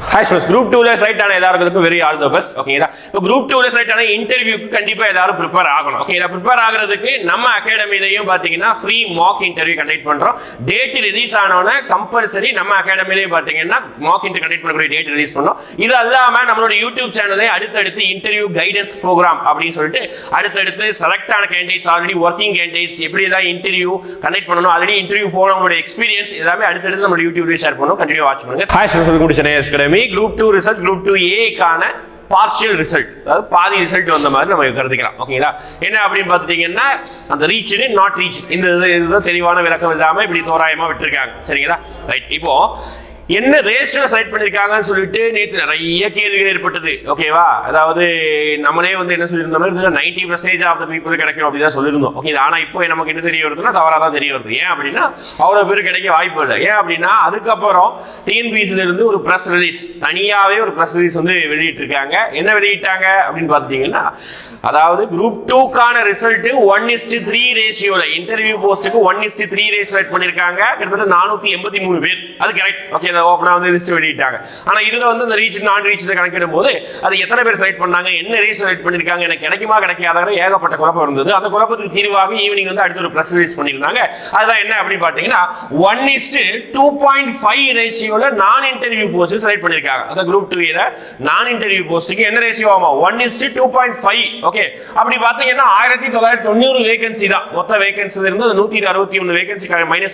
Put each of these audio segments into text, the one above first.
Hi students, group 2 ல select ஆன எல்லாருக்கும் very all the best. ஓகேங்களா? இப்போ group 2 ல செலக்ட் ஆன இன்டர்வியூக்கு கண்டிப்பா எல்லாரும் ப்ரிப்பேர் ஆகணும். ஓகேங்களா? ப்ரிப்பேர் ஆகிறதுக்கு நம்ம அகாடமிலயும் பாத்தீங்கன்னா ஃப்ரீ மாக் இன்டர்வியூ கண்டக்ட் பண்றோம். டேட் ரிலீஸ் ஆனோனே கம்பல்சரி நம்ம அகாடமிலயும் பாத்தீங்கன்னா மாக் இன்டர்வியூ கண்டக்ட் பண்ணக்கூடிய டேட் ரிலீஸ் பண்ணோம். இது அல்லாம நம்மளோட யூடியூப் சேனல்ல அடுத்தடுத்து இன்டர்வியூ கைடன்ஸ் ப்ரோக்ராம் அப்படின்னு சொல்லிட்டு அடுத்தடுத்து செலக்ட் ஆன கேண்டிடேட்ஸ் ஆல்ரெடி ஒர்க்கிங் கேண்டிடேட்ஸ் எப்படி தான் இன்டர்வியூ கண்டக்ட் பண்ணணும் ஆல்ரெடி இன்டர்வியூ போனவங்களோட எக்ஸ்பீரியன்ஸ் எல்லாமே அடுத்தடுத்து நம்ம யூடியூப்ல ஷேர் பண்ணோம். கண்டினியூ வாட்ச் பண்ணுங்க. Hi students, welcome to Chennai academy. Group 2 result Group 2A கான பார்ஷியல் ரிசல்ட், அதாவது பாதி ரிசல்ட் வந்த மாதிரி நம்ம கருதிக்கலாம். ஓகேங்களா? என்ன அப்படின்னு பார்த்துட்டீங்கன்னா அந்த ரீச்டு நாட் ரீச் இந்த இதுதான் தெளிவான விளக்கம் இல்லாம இப்படி தோராயமா விட்டுருக்காங்க. சரிங்களா? ரைட். இப்போ என்ன ரேஷியோ செலக்ட் பண்ணிருக்காங்கன்னு சொல்லிட்டு நேற்று நிறைய கேள்விகள் ஏற்பட்டது. ஓகேவா? அதாவது நம்மளே வந்து என்ன சொல்லியிருந்தோம், 90% ஆஃப் த பீப்புள் கிடைக்கும் அப்படிதான் சொல்லியிருந்தோம். ஓகே, ஆனா இப்போ நமக்கு என்ன தெரிய வருதுன்னா தவறாக தான் தெரிய வருது. ஏன் அப்படின்னா அவ்வளோ பேர் கிடைக்க வாய்ப்பு இல்லை. ஏன் அப்படின்னா அதுக்கப்புறம் டிஎன்பிஎஸ்சில இருந்து ஒரு ப்ரெஸ் ரிலீஸ், தனியாவே ஒரு ப்ரெஸ் ரிலீஸ் வந்து வெளியிட்டு இருக்காங்க. என்ன வெளியிட்டாங்க அப்படின்னு பார்த்துட்டீங்கன்னா, அதாவது குரூப் 2க்கான ரிசல்ட் 1:3 ரேஷியோல இன்டர்வியூ போஸ்ட்டுக்கு 1:3 ரேஷியோ செலக்ட் பண்ணிருக்காங்க. கிட்டத்தட்ட 483 பேர். அது கரெக்ட். ஓகே, ஓபனா வந்து லிஸ்ட் வெளியிட்டாங்க. ஆனா இதுல வந்து அந்த ரீச் நான் ரீச் கணக்கிடும் போது அது எத்தனை பேர் செலக்ட் பண்ணாங்க, என்ன ரேஸ் செலக்ட் பண்ணிருக்காங்க, எனக்கு கிடைக்குமா கிடைக்காத ஏகப்பட்ட குழப்பம் இருந்தது. அந்த குழப்பத்துக்கு தீர்வாக ஈவினிங் வந்து அடுத்த ஒரு பிரஸ் ரிலீஸ் பண்ணிருந்தாங்க. அதுதான் என்ன அப்படின்னு பாத்தீங்கன்னா 1:2.5 ரேஷியோல நான் இன்டர்வியூ போஸ்ட் செலக்ட் பண்ணிருக்காங்க. அந்த குரூப் 2 நான் இன்டர்வியூ போஸ்ட்க்கு என்ன ரேஷியோ ஆமா 1:2.5. ஓகே, அப்படி பாத்தீங்கன்னா 1990 வேகன்சி தான் மொத்த வேகன்சி இருந்து 161 வேகன்சி மைனஸ்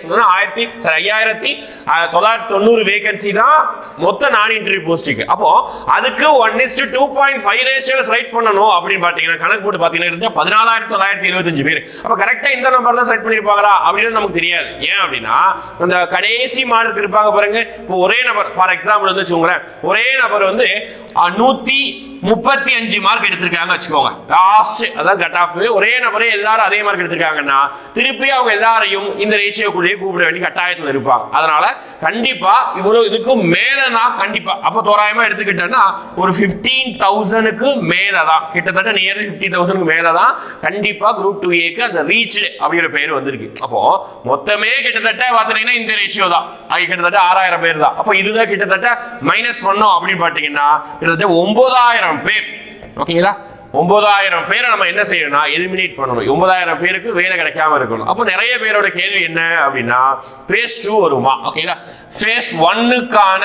5990 வேகன்சி தான் மொத்த நான் இன்டர்வியூ போஸ்டுக்கு. அப்போ அதுக்கு 1:2.5 ரேஷியோல செலக்ட் பண்ணனும் அப்படின்னு பாத்தீங்கன்னா கணக்கு போட்டு பாத்தீங்கன்னா 14975 பேர். அப்ப கரெக்ட்டா இந்த நம்பர் தான் செலக்ட் பண்ணிருப்பாங்களா அப்படின்னு நமக்கு தெரியாது. ஏன் அப்படின்னா அந்த கடைசி மார்க் இருப்பாங்க பாருங்க. இப்போ ஒரே நபர் ஃபார் எக்ஸாம்பிள் வந்து வச்சுக்கோங்களேன், ஒரே நபர் வந்து 135 மார்க் எடுத்திருக்காங்க வச்சுக்கோங்க. லாஸ்ட் அதான் கட் ஆஃப். ஒரே நபரே எல்லாரும் அதே மார்க் எடுத்திருக்காங்கன்னா திருப்பி அவங்க எல்லாரையும் இந்த ரேஷியோக்குள்ளேயே கூப்பிட வேண்டிய கட்டாயத்தில் இருப்பாங்க. அதனால கண்டிப்பா இவ்வளவு இதுக்கும் மேலதான் கண்டிப்பா அப்ப தோராயமா எடுத்துக்கிட்டோம்னா ஒரு 15,000க்கு மேலதான், கிட்டத்தட்ட நியர் 50,000க்கு மேலதான் கண்டிப்பா குரூப் 2A அந்த ரீச் அப்படிங்கிற பேர் வந்திருக்கு. அப்போ மொத்தமே கிட்டத்தட்ட பாத்தீங்கன்னா இந்த ரேஷியோ தான் கிட்டத்தட்ட 6000 பேர் தான். அப்போ இதுதான் கிட்டத்தட்ட மைனஸ் பண்ணோம் அப்படின்னு பாத்தீங்கன்னா கிட்டத்தட்ட 9000 பேர். ஓகேங்களா? 9000 பேரை நம்ம என்ன செய்யணும்னா எலிமினேட் பண்ணணும். 9000 பேருக்கு வேலை கிடைக்காம இருக்கணும். அப்போ நிறைய பேரோட கேள்வி என்ன அப்படின்னா phase 2 வருமா? ஓகேங்களா? phase 1க்கான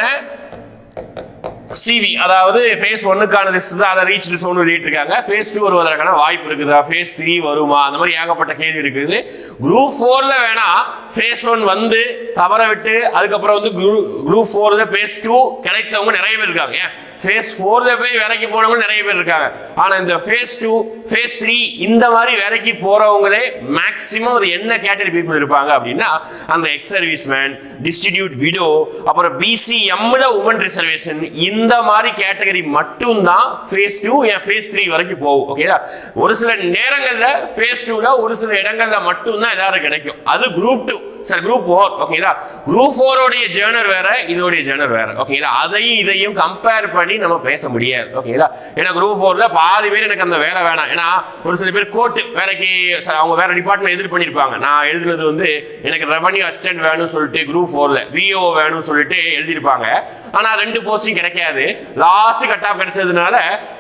CV, அதாவது phase 1க்கான லிஸ்ட் அதை ரீச் லிஸ்ட் ஒன்று வெளியிட்டிருக்காங்க. phase 2 வருவதற்கான வாய்ப்பு இருக்குதா, phase 3 வருமா, அந்த மாதிரி ஏகப்பட்ட கேள்வி இருக்குது. குரூப் 4ல வேணா phase 1 வந்து தவற விட்டு அதுக்கப்புறம் வந்து குரூப் 4ல phase 2 கிடைத்தவங்க நிறைய பேர் இருக்காங்க. ஏன் phase 4ல போய் வேலைக்கு போனவங்க நிறைய பேர் இருக்காங்க. ஆனா இந்த phase 2 phase 3 இந்த மாதிரி வேலைக்கு போறவங்களே மேக்ஸிமம் அது என்ன கேட்டகரி பீப்புள் இருப்பாங்க அப்படின்னா அந்த எக்ஸ் சர்வீஸ்மேன், டிஸ்ட்ரிபியூட் விடோ, அப்புறம் BCMல உமன் ரிசர்வேஷன், இந்த மாதிரி கேட்டகரி மட்டும் தான் phase 2 phase 3 வரைக்கும் போகும். ஓகேங்களா? ஒரு சில நேரங்கள்ல phase 2ல ஒரு சில இடங்கள்ல மட்டும் தான் எல்லாரும் கிடைக்கும். அது குரூப் 2 சார் குரூப் 4. ஓகேங்களா? குரூப் 4 உடைய ஜர்னர் வேற, இதோடைய ஜர்னர் வேற. ஓகேங்களா? அதையும் இதையும் கம்பேர் பண்ணி நம்ம பேச முடியாது. ஓகேங்களா? ஏன்னா குரூப் 4ல பாதி பேர் எனக்கு அந்த வேலை வேணாம். ஏன்னா ஒரு சில பேர் கோர்ட் வேலைக்கு அவங்க வேற டிபார்ட்மெண்ட் எதிர் பண்ணிருப்பாங்க. நான் எழுதுனது வந்து எனக்கு ரெவன்யூ அசிஸ்டன்ட் வேணும்னு சொல்லிட்டு குரூப் 4ல VO வேணும்னு சொல்லிட்டு எழுதியிருப்பாங்க. ஆனா 2 போஸ்டிங் கிடைக்காது. லாஸ்ட் கட் ஆஃப் கிடைச்சதுனால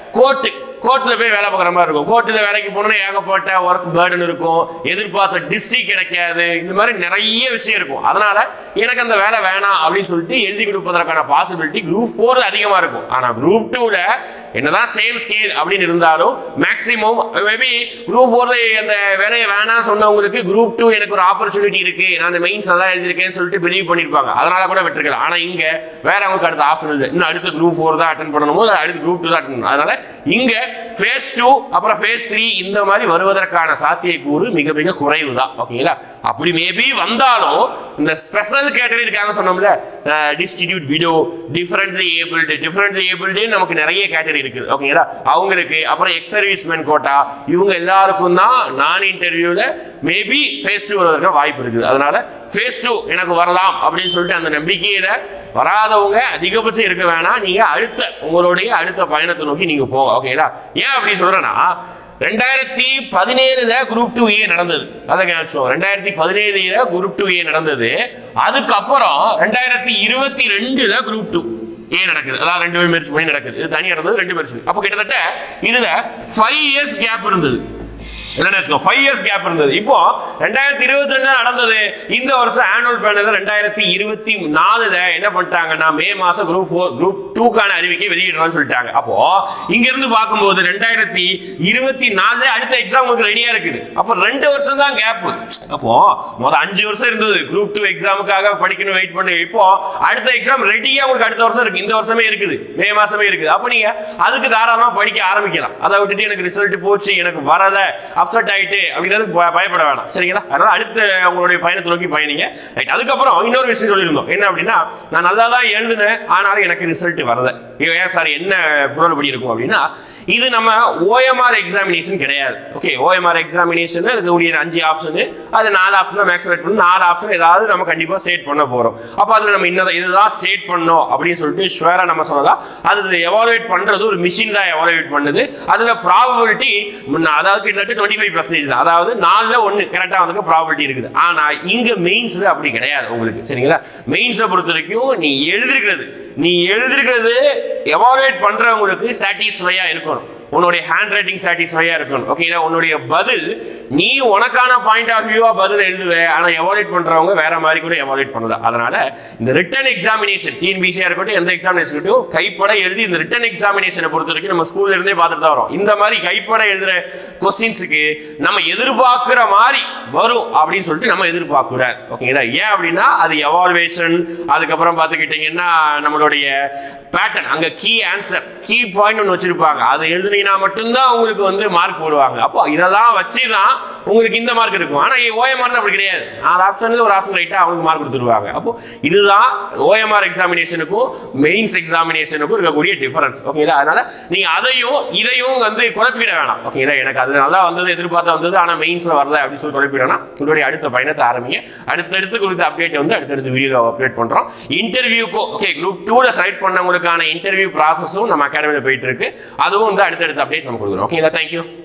கோர்ட்ல போய் வேலை பார்க்குற மாதிரி இருக்கும். கோர்ட்ல வேலைக்கு போனோம்னா ஏகப்பட்ட ஒர்க் பர்டன் இருக்கும், எதிர்பார்த்த டிஸ்ட்ரிக்ட் கிடைக்காது, இந்த மாதிரி நிறைய விஷயம் இருக்கும். அதனால எனக்கு அந்த வேலை வேணாம் அப்படின்னு சொல்லிட்டு எழுதி கொடுப்பதற்கான பாசிபிலிட்டி குரூப் 4 அதிகமா இருக்கும். ஆனா குரூப் 2ல என்னதான் சேம் ஸ்கேல் அப்படின்னு இருந்தாலும் மேக்ஸிமம் மேபி குரூப் 4 அந்த வேலையை வேணாம் சொன்னவங்களுக்கு குரூப் 2 எனக்கு ஒரு ஆப்பர்ச்சுனிட்டி இருக்கு, நான் அந்த மெயின்ஸ் நல்லா எழுதிருக்கேன்னு சொல்லிட்டு பிலீவ் பண்ணிருப்பாங்க. அதனால கூட விட்டுருக்கலாம். ஆனா இங்க வேற அவங்களுக்கு அடுத்த ஆப்ஷன் இல்லை. இன்னும் அடுத்த குரூப் 4 தான் அட்டன் பண்ணணுமோ அடுத்த குரூப் 2 தான் அட்டன் பண்ணணும். அதனால இங்க phase 2 அப்புறம் phase 3 இந்த மாதிரி வருவதற்கான சாத்தியக்கூறு மிக மிக குறைவு தான். ஓகேங்களா? அப்படி மேபி வந்தாலும் இந்த ஸ்பெஷல் கேட்டகரி இருக்காங்க சொன்னோம்ல, டிஸ்ட்ரிபியூட் விடோ, டிஃபரண்ட்லி ஏபிள்டு நமக்கு நிறைய கேட்டகரி இருக்குது. ஓகேங்களா? அவங்களுக்கு அப்புறம் எக்ஸ் சர்வீஸ்மேன் கோட்டா இவங்க எல்லாருக்கும் தான் நான் இன்டர்வியூல மேபி phase 2 வருவதற்கு வாய்ப்பு இருக்குது. அதனால phase 2 எனக்கு வரலாம் அப்படின்னு சொல்லிட்டு அந்த நம்பிக்கையில வராதவங்க அதிகபட்சம் இருக்க வேணாம். நீங்க உங்களுடைய அடுத்த பயணத்தை நோக்கி நீங்க போங்க. ஓகேங்களா? ஏன் அப்படி சொல்றேன்னா 2017ல குரூப் 2A நடந்தது. அதை ஞாபகம் 2017ல குரூப் 2A நடந்தது. அதுக்கப்புறம் 2022ல குரூப் 2 ஏ நடக்குது, அதாவது 2 மெர்ஜ் பண்ணி நடக்குது. இது தனியா இருந்தது, 2 மெர்ஜ் பண்ணி. அப்ப கிட்டத்தட்ட இதுல 5 இயர்ஸ் கேப் இருந்தது. என்ன 5 இயர்ஸ் கேப் இருந்தது. இப்போ 2022 நடந்தது. இந்த வருஷம் ஆனுவல் பேனல் 2024 என்ன பண்ணிட்டாங்கன்னா மே மாசம் குரூப் 4 குரூப் 2 கான அறிவிக்கை வெளியிடணும்னு சொல்லிட்டாங்க. அப்போ இங்க இருந்து பார்க்கும்போது 2024 அடுத்த எக்ஸாம் உங்களுக்கு ரெடியா இருக்குது. அப்போ 2 வருஷம் தான் கேப். அப்போ மொத 5 வருஷம் இருந்தது குரூப் 2 எக்ஸாமுக்காக படிக்கணும் வெயிட் பண்ணி. இப்போ அடுத்த எக்ஸாம் ரெடியா உங்களுக்கு அடுத்த வருஷம் இருக்கு. இந்த வருஷமே இருக்குது, மே மாசமே இருக்குது. அப்ப நீங்க அதுக்கு தாராளமா படிக்க ஆரம்பிக்கலாம். அதை விட்டுட்டு எனக்கு ரிசல்ட் போச்சு, எனக்கு வரத அப்செட் ஆயிட்டு அப்படிங்கிறது பயப்பட வேணாம். சரிங்களா? அதனால அடுத்த உங்களுடைய பயணத்தை நோக்கி பயணிங்க. அதுக்கப்புறம் இன்னொரு விஷயம் சொல்லியிருந்தோம். என்ன அப்படின்னா, நான் நல்லா தான் எழுதுனேன், ஆனாலும் எனக்கு ரிசல்ட் வரல. ஏன் சார், என்ன குளறுபடி இருக்கும் அப்படின்னா, இது நம்ம OMR எக்ஸாமினேஷன் கிடையாது. ஓகே, OMR எக்ஸாமினேஷன் இருக்கக்கூடிய 5 ஆப்ஷன், அது 4 ஆப்ஷன் தான் மேக்ஸ் செட் பண்ணணும். 4 ஆப்ஷன் ஏதாவது நம்ம கண்டிப்பா செட் பண்ண போறோம். அப்ப அதுல நம்ம இதுதான் செட் பண்ணோம் அப்படின்னு சொல்லிட்டு ஷுவரா நம்ம சொல்லலாம். அது எவாலுவேட் பண்றது ஒரு மிஷின் தான் எவாலுவேட் பண்ணுது. அதுல ப்ராபபிலிட்டி அதாவது கிட்டத்தட்ட 25% தான். அதாவது 4ல 1 கரெக்டா வந்து ப்ராபபிலிட்டி இருக்குது. ஆனா இங்க மெயின்ஸ்ல அப்படி கிடையாது உங்களுக்கு. சரிங்களா? மெயின்ஸை பொறுத்த வரைக்கும் நீ எழுதிருக்கிறது எவாலுவேட் பண்றவங்களுக்கு சாட்டிஸ்ஃபையா இருக்கணும். உன்னுடைய ஹேண்ட் ரைட்டிங் சாட்டிஸ்ஃபையா இருக்கணும். ஓகேங்களா? உன்னுடைய பதில் நீ உனக்கான பாயிண்ட் ஆஃப் வியூவா பதில் எழுதுவே, ஆனா எவாலுவேட் பண்றவங்க வேற மாதிரி கூட எவாலுவேட் பண்ணலாம். அதனால இந்த ரிட்டன் எக்ஸாமினேஷன் டிஎன்பிசியா இருக்கட்டும், எந்த எக்ஸாமினேஷன் இருக்கட்டும், கைப்பட எழுதி இந்த ரிட்டன் எக்ஸாமினேஷனை பொறுத்த வரைக்கும் நம்ம ஸ்கூல்ல இருந்தே பார்த்துட்டு தான் வரோம். இந்த மாதிரி கைப்பட எழுதுற கொஸ்டின்ஸுக்கு நம்ம எதிர்பார்க்கிற மாதிரி வரும் அப்படின்னு சொல்லிட்டு நம்ம எதிர்பார்க்க கூடாது. ஓகேங்களா? ஏன் அப்படின்னா அது எவாலுவேஷன். அதுக்கப்புறம் பார்த்துக்கிட்டீங்கன்னா நம்மளுடைய பேட்டர்ன், அங்க கீ ஆன்சர், கீ பாயிண்ட் ஒன்று வச்சிருப்பாங்க. அதை எழுதுனீங்கன்னா மட்டும்தான் உங்களுக்கு வந்து மார்க் போடுவாங்க. அப்போ இதெல்லாம் வச்சுதான் உங்களுக்கு இந்த மார்க் இருக்கும். ஆனா OMR அப்படி கிடையாது. 4 ஆப்ஷன்ல ஒரு ஆப்ஷன் ரைட்டா அவங்களுக்கு மார்க் கொடுத்துருவாங்க. அப்போ இதுதான் OMR எக்ஸாமினேஷனுக்கும் மெயின்ஸ் எக்ஸாமினேஷனுக்கும் இருக்கக்கூடிய டிஃபரன்ஸ். ஓகேங்களா? அதனால நீங்க இதையும் வந்து குழப்பிட வேணாம். ஓகேங்களா? எனக்கு அது நல்லா வந்தது, எதிர்பார்த்தா வந்தது, ஆனா மெயின்ஸ்ல வரல அப்படின்னு சொல்லி குழப்பிடனா உங்களுடைய அடுத்த பயணத்தை ஆரம்பிங்க. அடுத்தடுத்து குறித்த அப்டேட் வந்து அடுத்தடுத்து வீடியோ அப்டேட் பண்றோம். இன்டர்வியூக்கும் ஓகே குரூப் 2ல செலக்ட் பண்ணவங்களுக்கான இன்டர்வியூ ப்ராசஸும் நம்ம அகாடமியில் போயிட்டு இருக்கு. அதுவும் வந்து அடுத்தடுத்த அப்டேட் நம்ம கொடுக்குறோம். ஓகேங்களா? தேங்க்யூ.